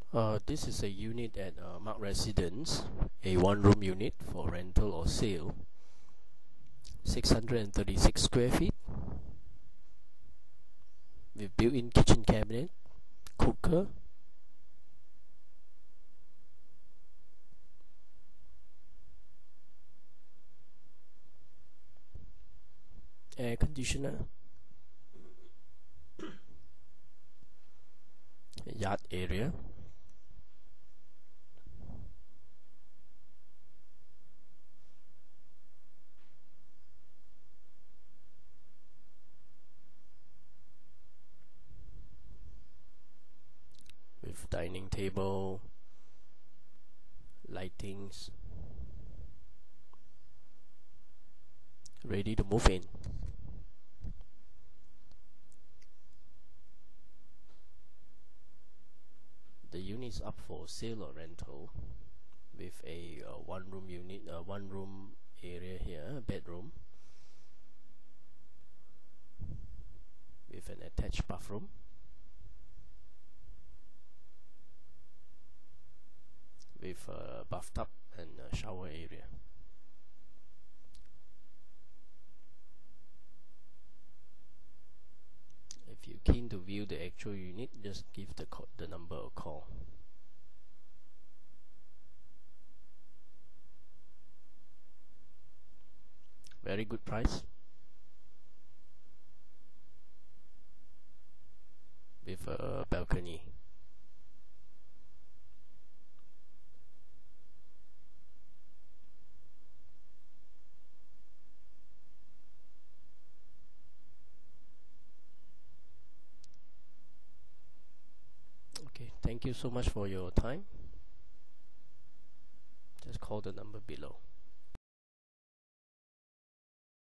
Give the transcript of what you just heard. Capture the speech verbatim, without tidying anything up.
Uh, this is a unit at uh, Marc Residence, a one-room unit for rental or sale, six hundred thirty-six square feet, with built-in kitchen cabinet, cooker, air conditioner, yard area, with dining table, lightings, ready to move in. The unit is up for sale or rental with a uh, one room unit, uh, one room area here, bedroom, with an attached bathroom, with a bathtub and a shower area. If you're keen to view the actual unit, just give the, the number a call. Very good price, with a balcony. Okay, thank you so much for your time. Just call the number below.